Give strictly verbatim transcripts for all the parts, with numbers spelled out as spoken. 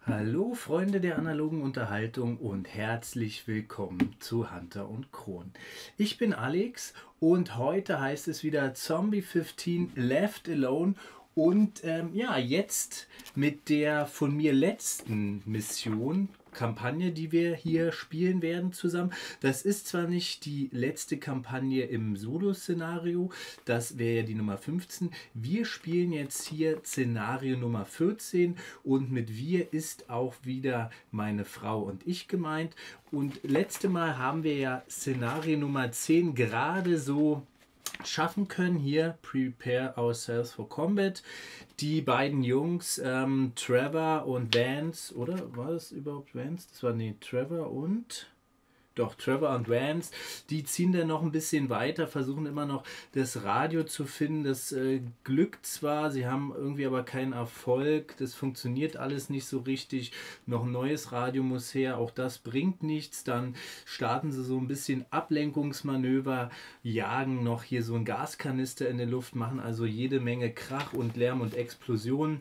Hallo Freunde der analogen Unterhaltung und herzlich willkommen zu Hunter und Kron. Ich bin Alex und heute heißt es wieder Zombie fünfzehn Left Alone und ähm, ja, jetzt mit der von mir letzten Mission, Kampagne, die wir hier spielen werden zusammen. Das ist zwar nicht die letzte Kampagne im Solo-Szenario, das wäre ja die Nummer fünfzehn. Wir spielen jetzt hier Szenario Nummer vierzehn und mit wir ist auch wieder meine Frau und ich gemeint. Und letzte Mal haben wir ja Szenario Nummer zehn gerade so schaffen können. Hier, Prepare Ourselves for Combat. Die beiden Jungs, ähm, Trevor und Vance, oder war das überhaupt Vance? Das war, nee, Trevor und... Doch, Trevor und Vance, die ziehen dann noch ein bisschen weiter, versuchen immer noch das Radio zu finden. Das äh, glückt zwar, sie haben irgendwie aber keinen Erfolg. Das funktioniert alles nicht so richtig. Noch ein neues Radio muss her, auch das bringt nichts. Dann starten sie so ein bisschen Ablenkungsmanöver, jagen noch hier so einen Gaskanister in der Luft, machen also jede Menge Krach und Lärm und Explosionen.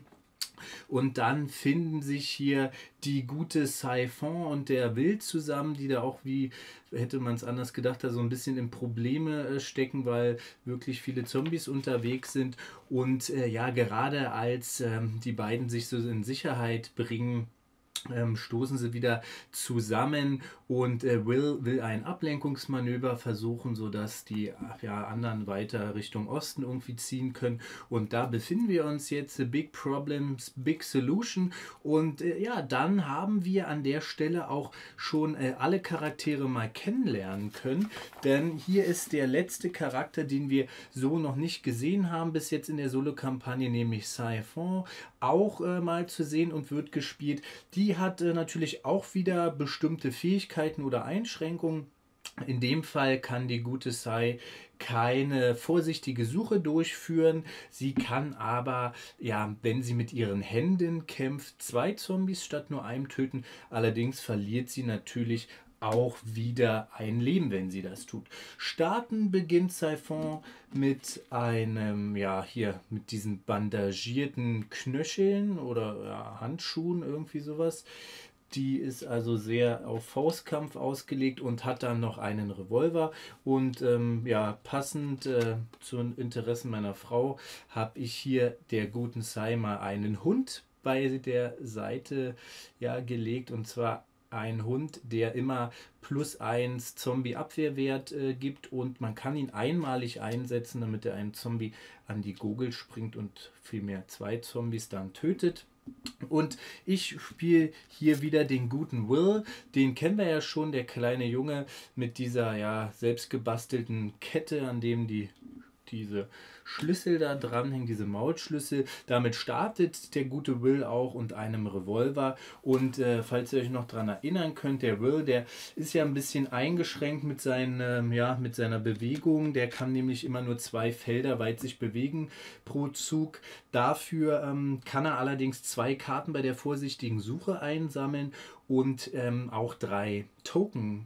Und dann finden sich hier die gute Siphon und der Wild zusammen, die da auch, wie hätte man es anders gedacht, da so ein bisschen in Probleme stecken, weil wirklich viele Zombies unterwegs sind. Und äh, ja, gerade als ähm, die beiden sich so in Sicherheit bringen, ähm, stoßen sie wieder zusammen und äh, Will will ein Ablenkungsmanöver versuchen, sodass die ja, anderen weiter Richtung Osten irgendwie ziehen können. Und da befinden wir uns jetzt. Big Problems, Big Solution. Und äh, ja, dann haben wir an der Stelle auch schon äh, alle Charaktere mal kennenlernen können. Denn hier ist der letzte Charakter, den wir so noch nicht gesehen haben bis jetzt in der Solo-Kampagne, nämlich Siphon, auch äh, mal zu sehen und wird gespielt. Die hat äh, natürlich auch wieder bestimmte Fähigkeiten oder Einschränkungen. In dem Fall kann die gute Sai keine vorsichtige Suche durchführen. Sie kann aber, ja, wenn sie mit ihren Händen kämpft, zwei Zombies statt nur einem töten. Allerdings verliert sie natürlich auch wieder ein Leben, wenn sie das tut. Starten beginnt Siphon mit einem, ja, hier mit diesen bandagierten Knöcheln oder ja, Handschuhen, irgendwie sowas. Die ist also sehr auf Faustkampf ausgelegt und hat dann noch einen Revolver. Und ähm, ja, passend äh, zu den Interessen meiner Frau habe ich hier der guten Sai mal einen Hund bei der Seite ja, gelegt. Und zwar ein Hund, der immer plus eins Zombie-Abwehrwert äh, gibt und man kann ihn einmalig einsetzen, damit er einen Zombie an die Gurgel springt und vielmehr zwei Zombies dann tötet. Und ich spiele hier wieder den guten Will. Den kennen wir ja schon, der kleine Junge mit dieser ja selbstgebastelten Kette, an dem die diese Schlüssel da dran hängen, diese Maulschlüssel. Damit startet der gute Will auch und einem Revolver. Und äh, falls ihr euch noch daran erinnern könnt, der Will, der ist ja ein bisschen eingeschränkt mit, seinen, ähm, ja, mit seiner Bewegung. Der kann nämlich immer nur zwei Felder weit sich bewegen pro Zug. Dafür ähm, kann er allerdings zwei Karten bei der vorsichtigen Suche einsammeln und ähm, auch drei Token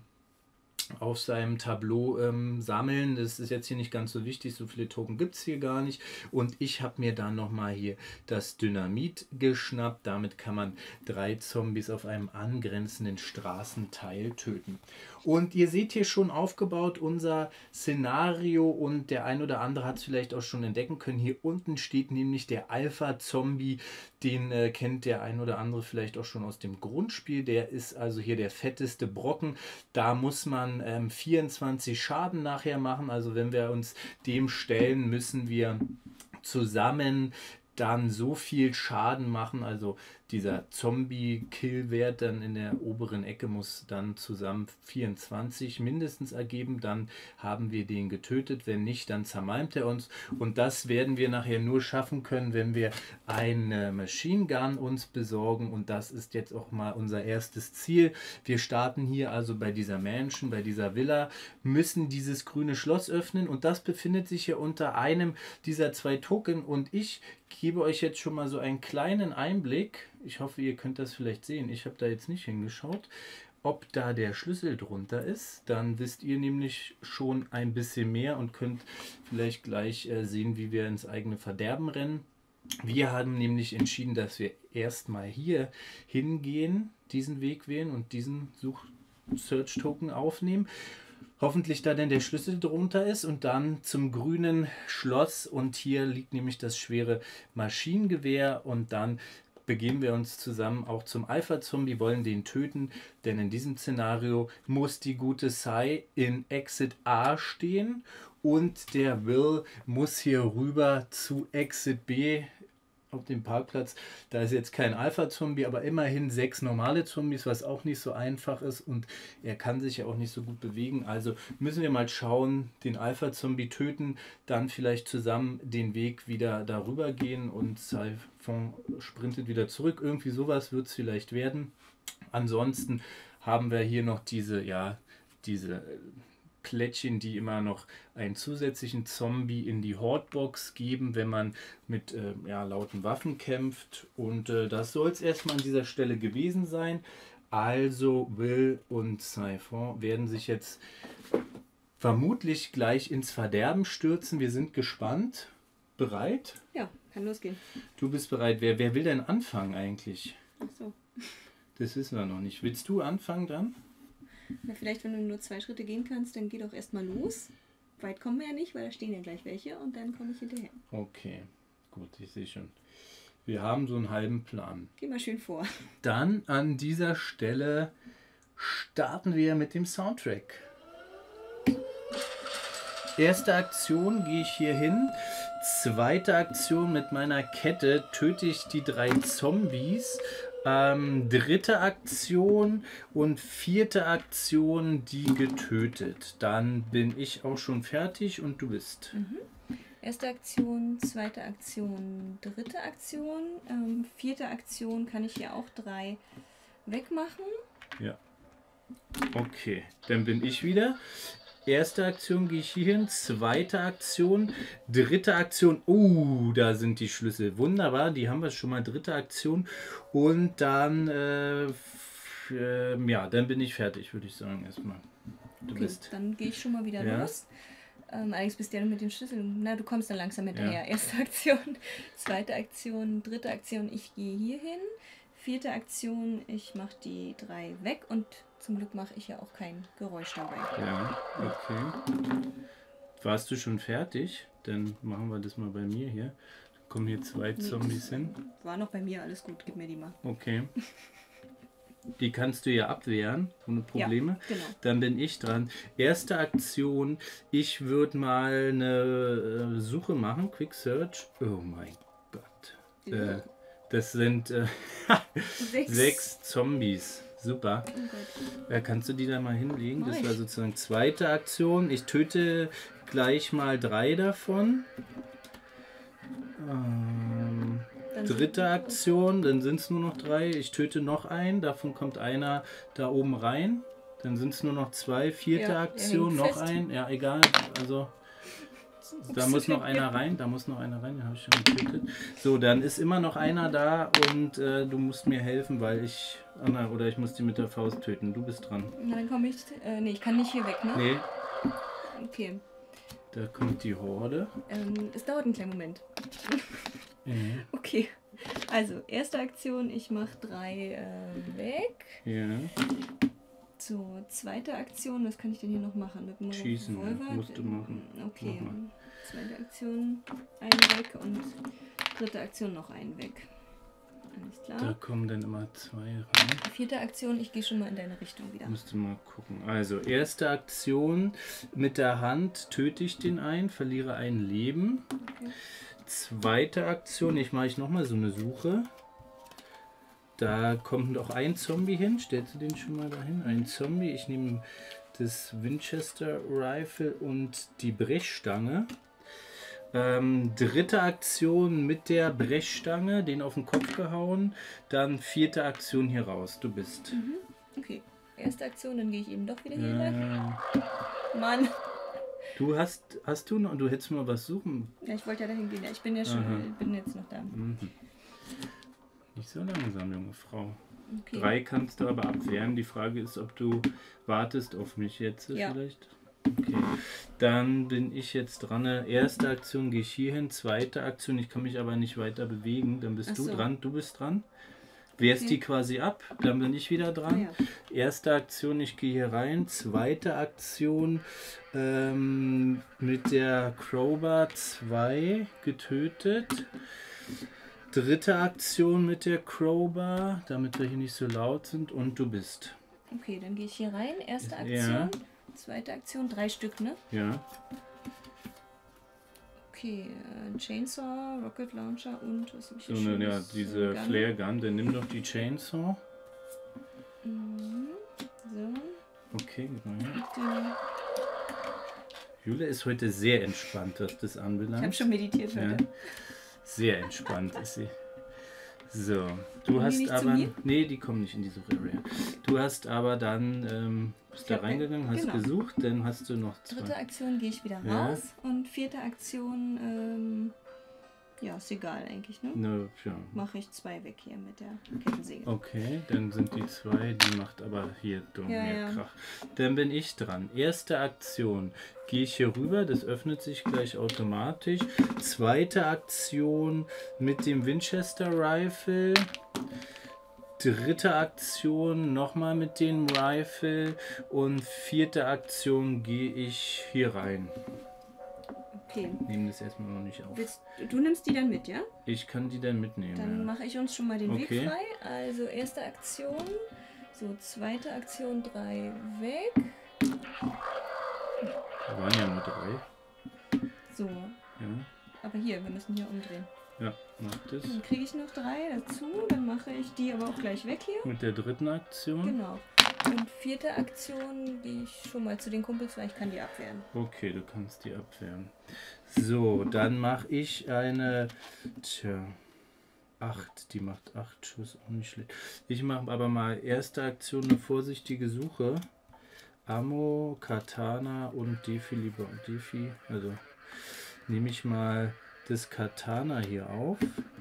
auf seinem Tableau ähm, sammeln. Das ist jetzt hier nicht ganz so wichtig, so viele Token gibt es hier gar nicht. Und ich habe mir dann nochmal hier das Dynamit geschnappt. Damit kann man drei Zombies auf einem angrenzenden Straßenteil töten. Und ihr seht hier schon aufgebaut unser Szenario und der ein oder andere hat es vielleicht auch schon entdecken können. Hier unten steht nämlich der Alpha-Zombie. Den äh, kennt der ein oder andere vielleicht auch schon aus dem Grundspiel. Der ist also hier der fetteste Brocken. Da muss man ähm, vierundzwanzig Schaden nachher machen. Also wenn wir uns dem stellen, müssen wir zusammen dann so viel Schaden machen, also dieser Zombie-Kill-Wert dann in der oberen Ecke muss dann zusammen vierundzwanzig mindestens ergeben, dann haben wir den getötet, wenn nicht, dann zermalmt er uns und das werden wir nachher nur schaffen können, wenn wir eine Machine Gun uns besorgen und das ist jetzt auch mal unser erstes Ziel. Wir starten hier also bei dieser Mansion, bei dieser Villa, müssen dieses grüne Schloss öffnen und das befindet sich hier unter einem dieser zwei Token und ich gebe euch jetzt schon mal so einen kleinen Einblick. Ich hoffe, ihr könnt das vielleicht sehen. Ich habe da jetzt nicht hingeschaut, ob da der Schlüssel drunter ist. Dann wisst ihr nämlich schon ein bisschen mehr und könnt vielleicht gleich äh, sehen, wie wir ins eigene Verderben rennen. Wir haben nämlich entschieden, dass wir erstmal hier hingehen, diesen Weg wählen und diesen Such-Search-Token aufnehmen. Hoffentlich da denn der Schlüssel drunter ist und dann zum grünen Schloss und hier liegt nämlich das schwere Maschinengewehr und dann begeben wir uns zusammen auch zum Alpha-Zombie, wollen den töten, denn in diesem Szenario muss die gute Sai in Exit A stehen und der Will muss hier rüber zu Exit B auf dem Parkplatz. Da ist jetzt kein Alpha-Zombie, aber immerhin sechs normale Zombies, was auch nicht so einfach ist und er kann sich ja auch nicht so gut bewegen. Also müssen wir mal schauen, den Alpha-Zombie töten, dann vielleicht zusammen den Weg wieder darüber gehen und Siphon sprintet wieder zurück. Irgendwie sowas wird es vielleicht werden. Ansonsten haben wir hier noch diese, ja, diese Plättchen, die immer noch einen zusätzlichen Zombie in die Hordbox geben, wenn man mit äh, ja, lauten Waffen kämpft. Und äh, das soll es erstmal an dieser Stelle gewesen sein. Also Will und Siphon werden sich jetzt vermutlich gleich ins Verderben stürzen. Wir sind gespannt. Bereit? Ja, kann losgehen. Du bist bereit. Wer, wer will denn anfangen eigentlich? Ach so. Das wissen wir noch nicht. Willst du anfangen dann? Na, vielleicht, wenn du nur zwei Schritte gehen kannst, dann geh doch erstmal los. Weit kommen wir ja nicht, weil da stehen ja gleich welche und dann komme ich hinterher. Okay, gut, ich sehe schon. Wir haben so einen halben Plan. Geh mal schön vor. Dann an dieser Stelle starten wir mit dem Soundtrack. Erste Aktion gehe ich hier hin. Zweite Aktion mit meiner Kette töte ich die drei Zombies. Ähm, dritte Aktion und vierte Aktion die getötet. Dann bin ich auch schon fertig und du bist. Mhm. Erste Aktion, zweite Aktion, dritte Aktion. Ähm, vierte Aktion kann ich hier auch drei wegmachen. Ja. Okay, dann bin ich wieder. Erste Aktion gehe ich hier hin, zweite Aktion, dritte Aktion, uh, da sind die Schlüssel, wunderbar, die haben wir schon mal, dritte Aktion und dann, äh, f- äh, ja, dann bin ich fertig, würde ich sagen, erstmal. Du Okay, bist. dann gehe ich schon mal wieder Ja. los. Ähm, Alex, bist ja mit den Schlüsseln. Na, du kommst dann langsam hinterher. Ja. Erste Aktion, zweite Aktion, dritte Aktion, ich gehe hier hin. Vierte Aktion, ich mache die drei weg und zum Glück mache ich ja auch kein Geräusch dabei. Ja, okay. Warst du schon fertig? Dann machen wir das mal bei mir hier. Da kommen hier zwei Zombies hin. War noch bei mir, alles gut, gib mir die mal. Okay. Die kannst du ja abwehren, ohne Probleme. Ja, genau. Dann bin ich dran. Erste Aktion, ich würde mal eine äh, Suche machen, Quick Search. Oh mein Gott. Äh, das sind äh, Sechs. sechs Zombies. Super. Oh Gott. Äh, kannst du die da mal hinlegen? Mach Das ich. war sozusagen zweite Aktion. Ich töte gleich mal drei davon. Ähm, Dann dritte Aktion, dann sind es nur noch drei. Ich töte noch einen, davon kommt einer da oben rein. Dann sind es nur noch zwei. Vierte Ja, er Aktion, hängt noch fest. ein. Ja, egal. Also da muss noch einer rein. Da muss noch einer rein. Den habe ich schon getötet. So, dann ist immer noch einer da und äh, du musst mir helfen, weil ich. Ah, na, oder ich muss die mit der Faust töten. Du bist dran. Na, dann komme ich. Äh, nee, ich kann nicht hier weg, ne? Nee, Okay. da kommt die Horde. Ähm, es dauert einen kleinen Moment. Mhm. Okay. Also, erste Aktion, ich mache drei äh, weg. Ja. So, zweite Aktion, was kann ich denn hier noch machen? Mit dem Schießen, ja, Revolver? musst du machen. Okay. Mach mal. Zweite Aktion, einen weg und dritte Aktion noch einen weg. Alles Da klar. kommen dann immer zwei rein. Vierte Aktion, ich gehe schon mal in deine Richtung wieder. Musst du mal gucken. Also, erste Aktion mit der Hand töte ich den einen, verliere ein Leben. Okay. Zweite Aktion, ich mache ich nochmal so eine Suche. Da kommt noch ein Zombie hin. Stellst du den schon mal dahin? Ein Zombie. Ich nehme das Winchester Rifle und die Brechstange. Ähm, dritte Aktion mit der Brechstange, den auf den Kopf gehauen. Dann vierte Aktion hier raus. Du bist. Mhm. Okay. Erste Aktion, dann gehe ich eben doch wieder hier weg. Äh, Mann. du hast, hast du noch, du hättest mal was suchen. Ja, ich wollte ja dahin gehen. Ja, ich bin ja schon, Aha. bin jetzt noch da. Mhm. Nicht so langsam, junge Frau. Okay. Drei kannst du aber abwehren. Die Frage ist, ob du wartest auf mich jetzt Ja. vielleicht. Okay. Dann bin ich jetzt dran. Erste Aktion gehe ich hier hin, zweite Aktion, ich kann mich aber nicht weiter bewegen. Dann bist Ach du so. dran, du bist dran. Wehrst Okay. die quasi ab, dann bin ich wieder dran. Ja. Erste Aktion, ich gehe hier rein. Zweite Aktion ähm, mit der Crowbar zwei getötet. Dritte Aktion mit der Crowbar, damit wir hier nicht so laut sind. Und du bist. Okay, dann gehe ich hier rein. Erste Aktion, Ja. zweite Aktion, drei Stück, ne? Ja. Okay, äh, Chainsaw, Rocket Launcher und was habe ich So hier eine, ja, Schönes? diese Gun. Flare Gun, dann nimm doch die Chainsaw. Mhm. So, Okay, gib mal her. den, Julia ist heute sehr entspannt, was das ich habe anbelangt. schon meditiert Ja. heute. Sehr entspannt ist sie. So, Kommen du die hast nicht zu aber. mir? Nee, die kommen nicht in die Suche-Area. Du hast aber dann. Ähm, bist da Ja, reingegangen, hast genau. gesucht, dann hast du noch Dritte zwei. Aktion gehe ich wieder Ja. raus und vierte Aktion, ähm, ja, ist egal eigentlich, ne? Ne, ja. Mache ich zwei weg hier mit der Kettensäge. Okay, dann sind die zwei, die macht aber hier dumm Ja, mehr ja. Krach. Dann bin ich dran. Erste Aktion, gehe ich hier rüber, das öffnet sich gleich automatisch. Zweite Aktion mit dem Winchester Rifle. Dritte Aktion nochmal mit dem Rifle. Und vierte Aktion gehe ich hier rein. Okay. Nehme das erstmal noch nicht auf. Willst, du nimmst die dann mit, ja? Ich kann die dann mitnehmen. Dann ja. mache ich uns schon mal den Okay. Weg frei. Also erste Aktion, so zweite Aktion, drei weg. Da waren ja nur drei. So, Ja, aber hier, wir müssen hier umdrehen. ja, mach das. Dann kriege ich noch drei dazu, dann mache ich die aber auch gleich weg hier. Mit der dritten Aktion. Genau. Und vierte Aktion gehe ich schon mal zu den Kumpels, weil ich kann die abwehren. Okay, du kannst die abwehren. So, dann mache ich eine. Tja. acht. Die macht acht Schuss, auch nicht schlecht. Ich mache aber mal erste Aktion eine vorsichtige Suche. Ammo, Katana und Defi lieber. Defi. Also nehme ich mal das Katana hier auf.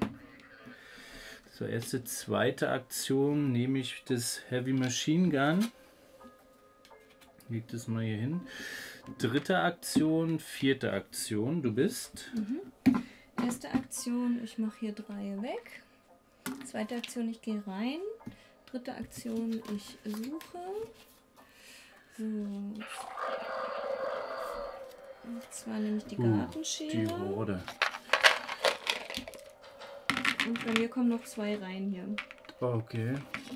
So, erste, zweite Aktion nehme ich das Heavy Machine Gun. Leg das mal hier hin. Dritte Aktion, vierte Aktion. Du bist. Erste Aktion, ich mache hier drei weg. Zweite Aktion, ich gehe rein. Dritte Aktion, ich suche. So. Und zwar nehme ich die Uh, die Gartenschere. Horde. Und bei mir kommen noch zwei rein hier. Okay.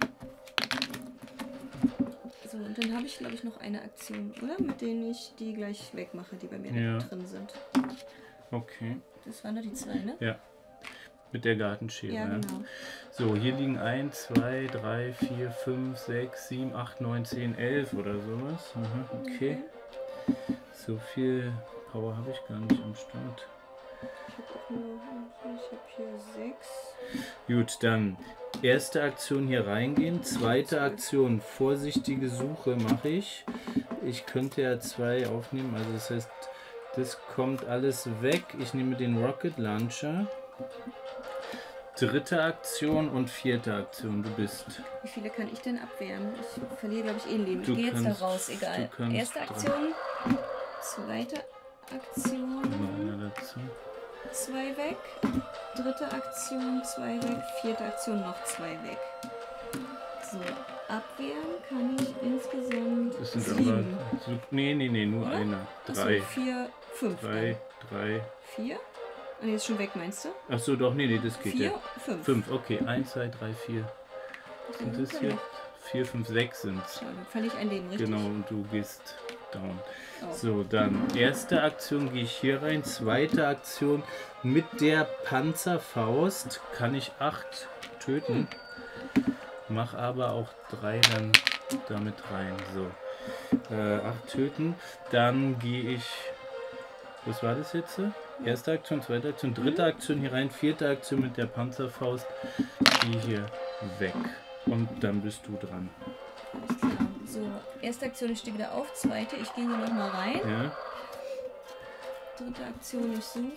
So, und dann habe ich, glaube ich, noch eine Aktion, oder? Mit denen ich die gleich wegmache, die bei mir Ja. drin sind. Okay. Das waren nur die zwei, ne? Ja. Mit der Gartenschere. Ja, ja. genau. So, hier liegen eins, zwei, drei, vier, fünf, sechs, sieben, acht, neun, zehn, elf oder sowas. Aha, okay. So viel Power habe ich gar nicht am Start. Ich habe auch nur, ich habe hier sechs. Gut, dann erste Aktion hier reingehen, zweite Aktion vorsichtige Suche mache ich. Ich könnte ja zwei aufnehmen, also das heißt, das kommt alles weg. Ich nehme den Rocket Launcher. Dritte Aktion und vierte Aktion, du bist. Wie viele kann ich denn abwehren? Ich verliere, glaube ich, eh ein Leben. Du Ich gehe jetzt da kannst- raus, egal. du kannst Erste drei. Aktion, zweite Aktion, Noch einer dazu. zwei weg. Dritte Aktion, zwei weg. Vierte Aktion, noch zwei weg. So, abwehren kann ich insgesamt Das sind sieben. aber. So, nee, nee, nee, nur Oder? einer. Achso, Drei. vier, fünf. Drei, drei. Dann. Vier? Ah, nee, ist schon weg, meinst du? Achso, doch, nee, nee, das geht Vier, ja. fünf. Fünf, okay. Eins, zwei, drei, vier. Was sind das hier? Vier, fünf, sechs sind Schau, dann verliere ich ein Leben, richtig? Genau, und du gehst down. Oh. So, dann erste Aktion gehe ich hier rein. Zweite Aktion mit der Panzerfaust kann ich acht töten. Mach aber auch drei dann damit rein. So, äh, acht töten. Dann gehe ich. Was war das jetzt? Erste Aktion, zweite Aktion, dritte Aktion hier rein, vierte Aktion mit der Panzerfaust. Die hier weg. Und dann bist du dran. Alles klar. So, erste Aktion, ich stehe wieder auf. Zweite, ich gehe hier nochmal rein. Ja? Dritte Aktion, ich suche.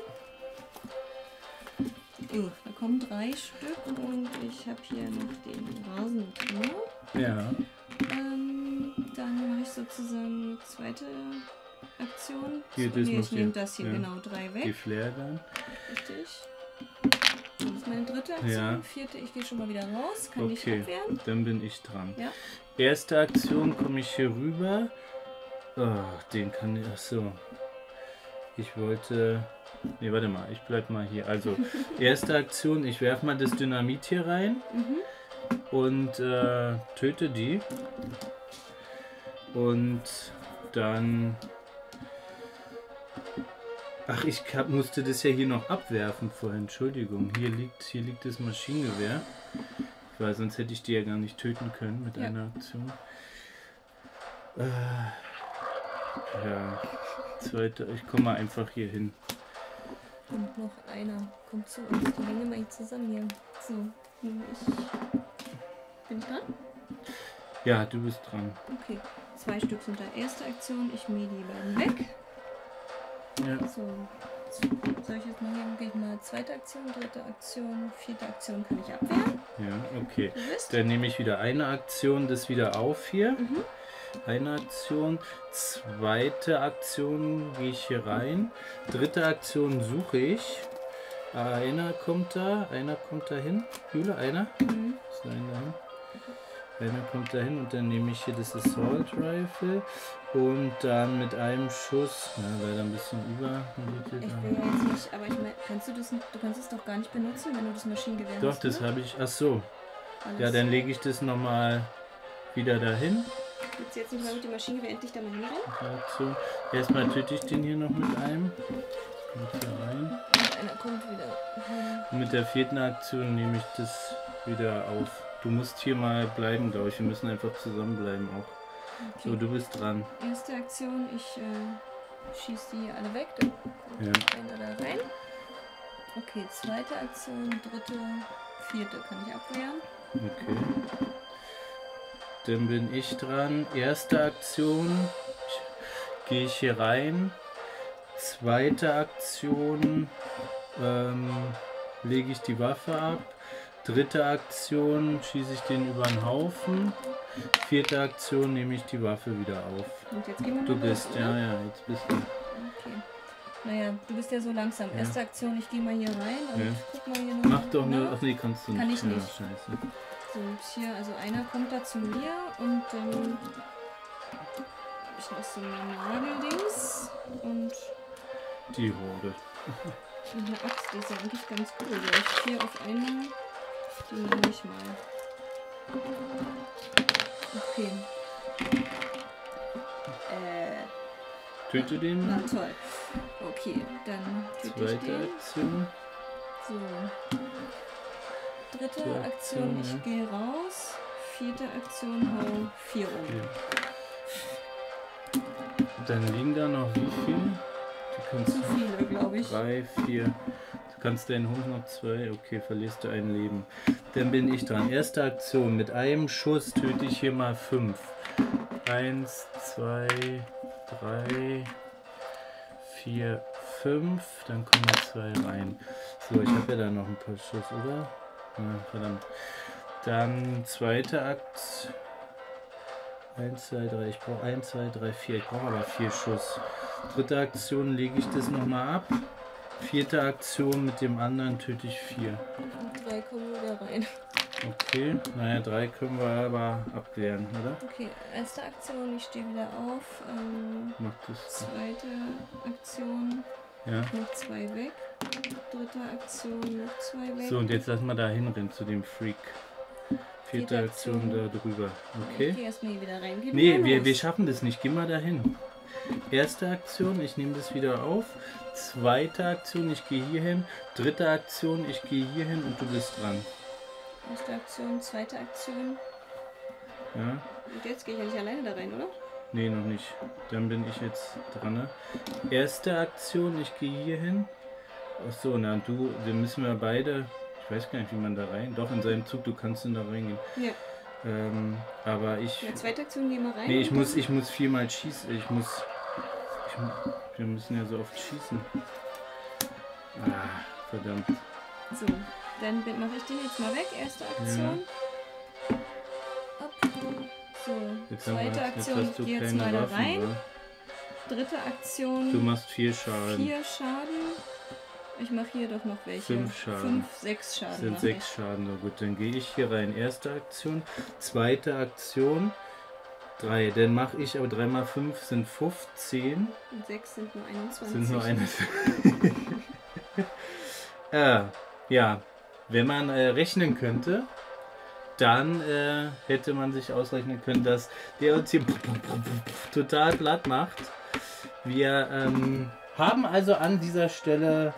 Oh, da kommen drei Stück und ich habe hier noch den Rasentrimmer. Ja. Ähm, dann mache ich sozusagen zweite Aktion. Hier, So, das nee, muss ich nehme hier- das hier, ja. genau, drei weg. Die Flair dann. Richtig. Das ist meine dritte Aktion. Ja. Vierte, ich gehe schon mal wieder raus. Kann ich Okay, abwehren. dann bin ich dran. Ja. Erste Aktion komme ich hier rüber. Oh, den kann ich. Achso. Ich wollte. Ne, warte mal, ich bleib mal hier. Also, erste Aktion, ich werfe mal das Dynamit hier rein Mhm. und äh, töte die. Und dann. Ach, ich hab, musste das ja hier noch abwerfen vorhin. Entschuldigung. Hier liegt, hier liegt das Maschinengewehr. Weil sonst hätte ich die ja gar nicht töten können mit Ja. einer Aktion. Äh, ja. Zweite, ich komme mal einfach hier hin. Und noch einer kommt zu uns. Die hängen immer zusammen hier. So, nun ich. Bin ich dran? Ja, du bist dran. Okay. Zwei Stück sind da. Erste Aktion, ich mähe die beiden weg. Ja. So. Soll ich jetzt mal hier, gehe ich mal zweite Aktion, dritte Aktion, vierte Aktion kann ich abwehren. Ja, okay. Du bist? Dann nehme ich wieder eine Aktion, das wieder auf hier. Mhm. Eine Aktion. Zweite Aktion gehe ich hier rein. Dritte Aktion suche ich. Einer kommt da, einer kommt da hin. Jule, einer? Mhm. Ist da einer dahin? Einer kommt da hin und dann nehme ich hier das Assault Rifle und dann mit einem Schuss, na, leider ein bisschen über. Ich will ja jetzt nicht, aber ich meine, kannst du das nicht, du kannst es doch gar nicht benutzen, wenn du das Maschinengewehr Doch, hast, das ne? habe ich. Ach so. Alles. Ja, dann lege ich das nochmal wieder dahin. Willst du jetzt nicht mal mit dem Maschinengewehr endlich da mal hinrennen? Dazu. Erstmal töte ich den hier noch mit einem. Kommt hier rein. Und einer kommt wieder. Und mit der vierten Aktion nehme ich das wieder auf. Du musst hier mal bleiben, glaube ich. Wir müssen einfach zusammenbleiben auch. Okay. So, du bist dran. Erste Aktion, ich äh, schieße die hier alle weg, dann kommt Ja. einer da rein. Okay, zweite Aktion, dritte, vierte kann ich abwehren. Okay. Dann bin ich dran. Erste Aktion. Ich, gehe ich hier rein. Zweite Aktion. Ähm, lege ich die Waffe ab. Dritte Aktion schieße ich den über den Haufen. Vierte Aktion nehme ich die Waffe wieder auf. Und jetzt gehen wir Du mal bist, los, ja, oder? ja, jetzt bist du. Okay. Naja, du bist ja so langsam. Ja. Erste Aktion, ich gehe mal hier rein und Ja. guck mal hier noch. Mach doch nur. nach. Ach nee, kannst du nicht. Kann ich Ja, nicht. scheiße. So, jetzt hier, also einer kommt da zu mir und dann habe ich noch so ein Nageldings und Die Horde. eine Axt, die ist ja eigentlich ganz cool. So, ich hier auf einmal, die nehme ich mal. Okay. Äh, Töte den na mal. toll. Okay, dann töte ich Zweite den. Aktion. So. Dritte Dritte Aktion, Aktion, ich ja. gehe raus. Vierte Aktion, hau vier um. Okay. Dann liegen da noch wie viel? Du kannst Zu viele, glaube ich. drei, vier. Du kannst deinen Hund noch zwei. Okay, verlierst du ein Leben. Dann bin ich dran. Erste Aktion. Mit einem Schuss töte ich hier mal fünf. Eins, zwei, drei, vier, fünf. Dann kommen noch zwei rein. So, ich habe ja da noch ein paar Schuss, oder? Ja, verdammt. Dann zweiter Akt. eins, zwei, drei. Ich brauche eins, zwei, drei, vier. Ich brauche aber vier Schuss. Dritte Aktion lege ich das nochmal ab. Vierte Aktion mit dem anderen töte ich vier. Und drei kommen wieder rein. Okay, naja, drei können wir aber abwehren, oder? Okay, erste Aktion, ich stehe wieder auf. Ähm, Mach das. zweite Aktion, Ja. noch zwei weg. Dritte Aktion, noch zwei weg. So, und jetzt lassen wir da hinrennen zu dem Freak. Vierte Vierte Aktion Aktion. da drüber. Ich Okay? gehe erstmal hier wieder rein. Geh Nee, mal wir, los. wir schaffen das nicht. Geh mal dahin. Erste Aktion, ich nehme das wieder auf. Zweite Aktion, ich gehe hier hin. Dritte Aktion, ich gehe hier hin und du bist dran. Erste Aktion, zweite Aktion. Ja? Und jetzt gehe ich ja nicht alleine da rein, oder? Nee, noch nicht. Dann bin ich jetzt dran. Ne? Erste Aktion, ich gehe hier hin. Achso, na du, dann müssen wir beide. Ich weiß gar nicht, wie man da rein. Doch, in seinem Zug, du kannst in da reingehen. Ja. Ähm, aber ich. Ja, zweite Aktion, geh mal rein. Nee, ich und muss, dann- ich muss viermal schießen. Ich muss. Ich, mu- wir müssen ja so oft schießen. Ah, verdammt. So, dann mache ich den jetzt mal weg. Erste Aktion. Ab. So, Jetzt haben wir, Zweite jetzt Aktion, hast du ich gehe jetzt keine mal da Waffen, rein. oder? Dritte Aktion. Du machst vier Schaden. Vier Schaden. Ich mache hier doch noch welche. Fünf Schaden. Fünf, sechs Schaden. Sind mach sechs ich. Schaden. Na gut, dann gehe ich hier rein. Erste Aktion. Zweite Aktion. Drei. Dann mache ich aber drei mal fünf sind fünfzehn. Und sechs sind nur einundzwanzig. Sind nur eine. äh, ja, wenn man äh, rechnen könnte, dann äh, hätte man sich ausrechnen können, dass der uns hier total platt macht. Wir ähm, haben also an dieser Stelle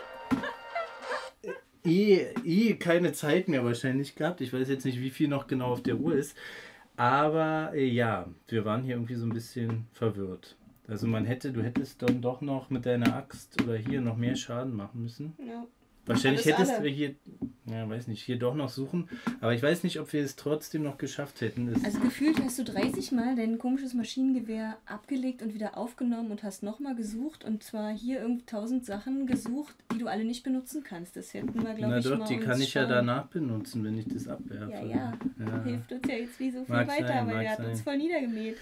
eh, eh keine Zeit mehr wahrscheinlich gehabt. Ich weiß jetzt nicht, wie viel noch genau auf der Uhr ist. Aber äh, ja, wir waren hier irgendwie so ein bisschen verwirrt. Also man hätte, du hättest dann doch noch mit deiner Axt oder hier noch mehr Schaden machen müssen. Ja. Wahrscheinlich Alles hättest alle. du hier, ja weiß nicht, hier doch noch suchen. Aber ich weiß nicht, ob wir es trotzdem noch geschafft hätten. Das Also gefühlt hast du dreißig Mal dein komisches Maschinengewehr abgelegt und wieder aufgenommen und hast nochmal gesucht. Und zwar hier irgendwie tausend Sachen gesucht, die du alle nicht benutzen kannst. Das hätten wir, glaube Na ich, doch, mal die uns kann ich ja schauen. danach benutzen, wenn ich das abwerfe. Ja, ja. Ja. Hilft uns ja jetzt wie so viel Mag weiter, sein, weil mag wir hatten uns sein. voll niedergemäht.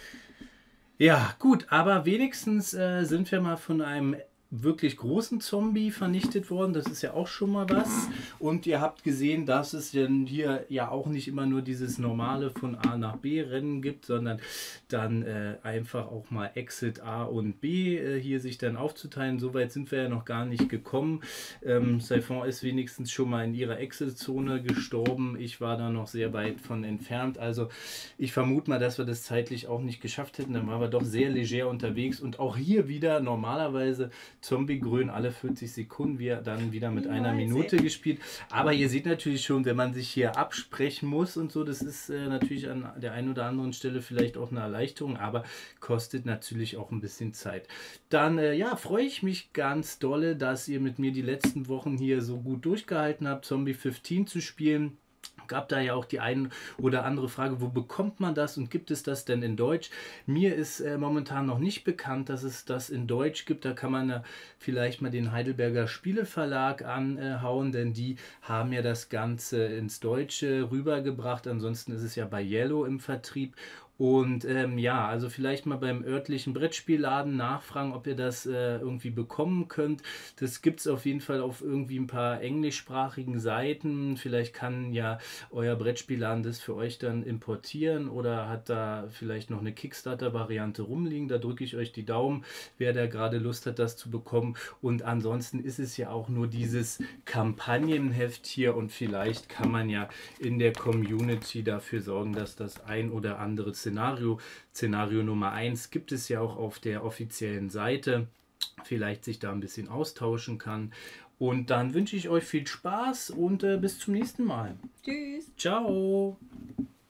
Ja, gut, aber wenigstens äh, sind wir mal von einem wirklich großen Zombie vernichtet worden. Das ist ja auch schon mal was. Und ihr habt gesehen, dass es denn hier ja auch nicht immer nur dieses normale von A nach B Rennen gibt, sondern dann äh, einfach auch mal Exit A und B äh, hier sich dann aufzuteilen. Soweit sind wir ja noch gar nicht gekommen. Ähm, Siphon ist wenigstens schon mal in ihrer Exit-Zone gestorben. Ich war da noch sehr weit von entfernt. Also ich vermute mal, dass wir das zeitlich auch nicht geschafft hätten. Dann waren wir doch sehr leger unterwegs. Und auch hier wieder normalerweise Zombie-Grün alle vierzig Sekunden, wir dann wieder mit einer Nice, Minute ey. gespielt. Aber ihr seht natürlich schon, wenn man sich hier absprechen muss und so, das ist äh, natürlich an der einen oder anderen Stelle vielleicht auch eine Erleichterung, aber kostet natürlich auch ein bisschen Zeit. Dann äh, ja, freue ich mich ganz dolle, dass ihr mit mir die letzten Wochen hier so gut durchgehalten habt, Zombie fünfzehn zu spielen. Gab da ja auch die ein oder andere Frage, wo bekommt man das und gibt es das denn in Deutsch? Mir ist äh, momentan noch nicht bekannt, dass es das in Deutsch gibt. Da kann man äh, vielleicht mal den Heidelberger Spieleverlag anhauen, denn die haben ja das Ganze ins Deutsche rübergebracht. Ansonsten ist es ja bei Yellow im Vertrieb. Und ähm, ja, also vielleicht mal beim örtlichen Brettspielladen nachfragen, ob ihr das äh, irgendwie bekommen könnt. Das gibt es auf jeden Fall auf irgendwie ein paar englischsprachigen Seiten. Vielleicht kann ja euer Brettspielladen das für euch dann importieren oder hat da vielleicht noch eine Kickstarter-Variante rumliegen. Da drücke ich euch die Daumen, wer da gerade Lust hat, das zu bekommen. Und ansonsten ist es ja auch nur dieses Kampagnenheft hier und vielleicht kann man ja in der Community dafür sorgen, dass das ein oder andere Szenario, Szenario Nummer eins gibt es ja auch auf der offiziellen Seite, vielleicht sich da ein bisschen austauschen kann. Und dann wünsche ich euch viel Spaß und äh, bis zum nächsten Mal. Tschüss. Ciao!